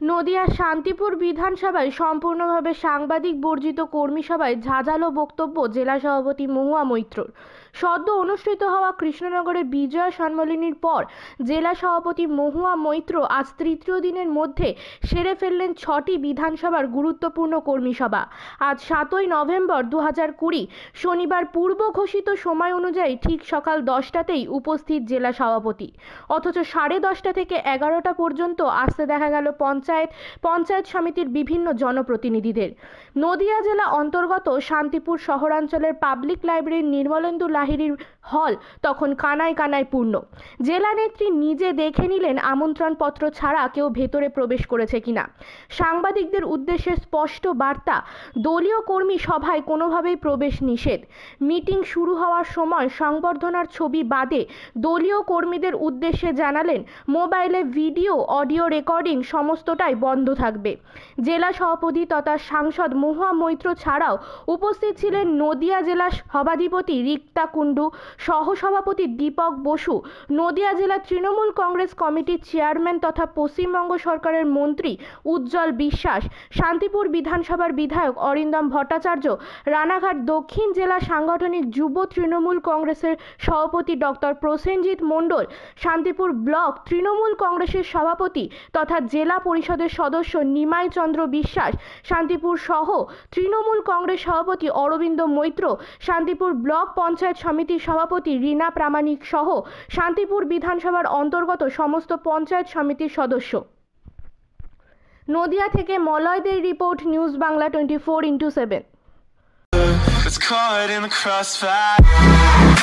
নদিয়ার শান্তিপুর বিধানসভায় সম্পূর্ণভাবে সাংবাদিক বর্জিত কর্মী সভায় ঝাঁঝালো বক্তব্য জেলা সভাপতি মহুয়া মৈত্রর। সদ্য অনুষ্ঠিত হওয়া কৃষ্ণনগরের বিজয়া সম্মেলনীর পর জেলা সভাপতি মহুয়া মৈত্র আজ তৃতীয় দিনের মধ্যে সেরে ফেললেন 6টি বিধানসভার গুরুত্বপূর্ণ কর্মী সভা। আজ 7ই নভেম্বর 2020 শনিবার পূর্ব ঘোষিত সময় অনুযায়ী ঠিক সকাল 10টাতেই উপস্থিত জেলা সভাপতি, অথচ 10:30 থেকে 11টা পর্যন্ত আসতে দেখা গেল পঞ্চায়েত সমিতির বিভিন্ন জনপ্রতিনিধিদের। নদিয়া জেলা অন্তর্গত শান্তিপুর শহরাঞ্চলের পাবলিক লাইব্রেরির নির্মলেন্দু লাহিড়ীর হল তখন কানায় কানায় পূর্ণ। জেলা নেত্রী নিজে দেখে নিলেন আমন্ত্রণপত্র ছাড়া কেউ ভেতরে প্রবেশ করেছে কিনা। সাংবাদিকদের উদ্দেশ্যে স্পষ্ট বার্তা, দলীয় কর্মী সভায় কোনোভাবেই প্রবেশ নিষেধ। মিটিং শুরু হওয়ার সময় সংবর্ধনার ছবি বাদে দলীয় কর্মীদের উদ্দেশ্যে জানালেন, মোবাইলে ভিডিও অডিও রেকর্ডিং সমস্তটাই বন্ধ থাকবে। জেলা সভাপতি তথা সাংসদ মহুয়া মৈত্র ছাড়াও উপস্থিত ছিলেন নদিয়া জেলা সভাধিপতি রিক্তা কুণ্ডু, সহসভাপতি দীপক বসু, নদিয়া জেলা তৃণমূল কংগ্রেস কমিটির চেয়ারম্যান তথা পশ্চিমবঙ্গ সরকারের মন্ত্রী উজ্জ্বল বিশ্বাস, শান্তিপুর বিধানসভার বিধায়ক অরিন্দম ভট্টাচার্য, রানাঘাট দক্ষিণ জেলা সাংগঠনিক যুব তৃণমূল কংগ্রেসের সভাপতি ডক্টর প্রসেনজিৎ মণ্ডল, শান্তিপুর ব্লক তৃণমূল কংগ্রেসের সভাপতি তথা জেলা পরিষদের সদস্য নিমাই চন্দ্র বিশ্বাস, শান্তিপুর সহ তৃণমূল কংগ্রেস সভাপতি অরবিন্দ মৈত্র, শান্তিপুর ব্লক পঞ্চায়েত সমিতির সভাপতি রীনা প্রামাণিক সহ শান্তিপুর বিধানসভার অন্তর্গত সমস্ত পঞ্চায়েত সমিতির সদস্য। নদিয়া থেকে মলয়দের রিপোর্ট, নিউজ বাংলা 24x7।